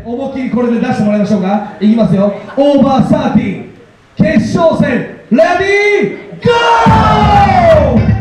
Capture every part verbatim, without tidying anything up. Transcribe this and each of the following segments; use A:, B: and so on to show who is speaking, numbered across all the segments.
A: 思いっきりこれで出してもらいましょうか。いきますよ。オーバーサーティー決勝戦、レディーゴー。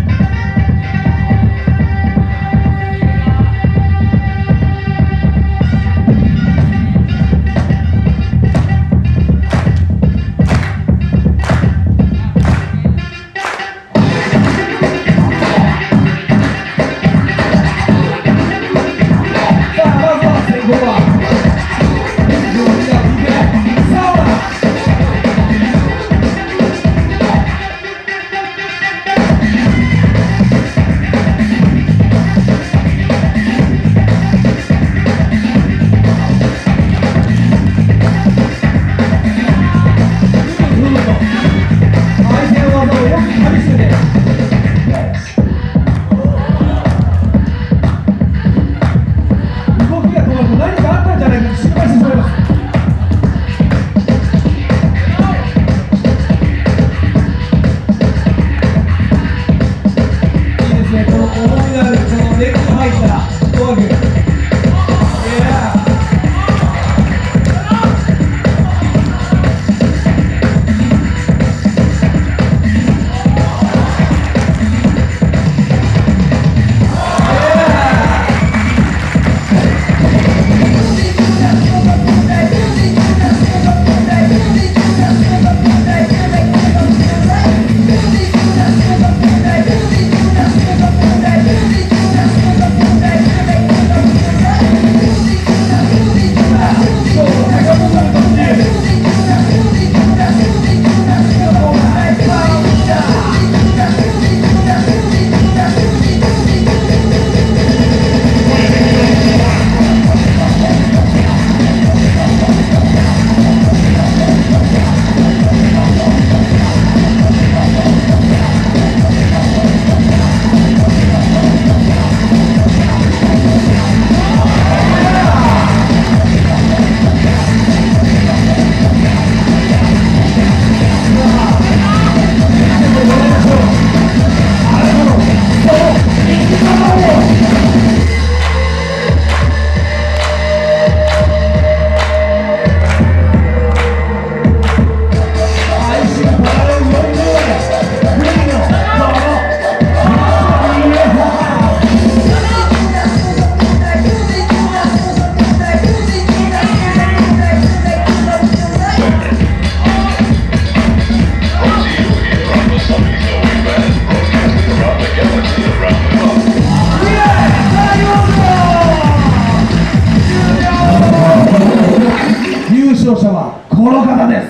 A: 勝者はこの方です。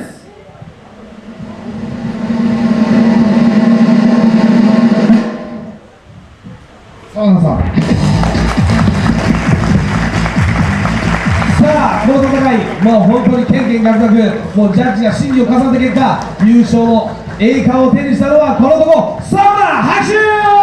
A: 沢野さん、さあこの戦い、もう本当にけんけんがくがく、もうジャッジが審議を重ねた結果、優勝の栄冠を手にしたのはこの男、沢野拍手。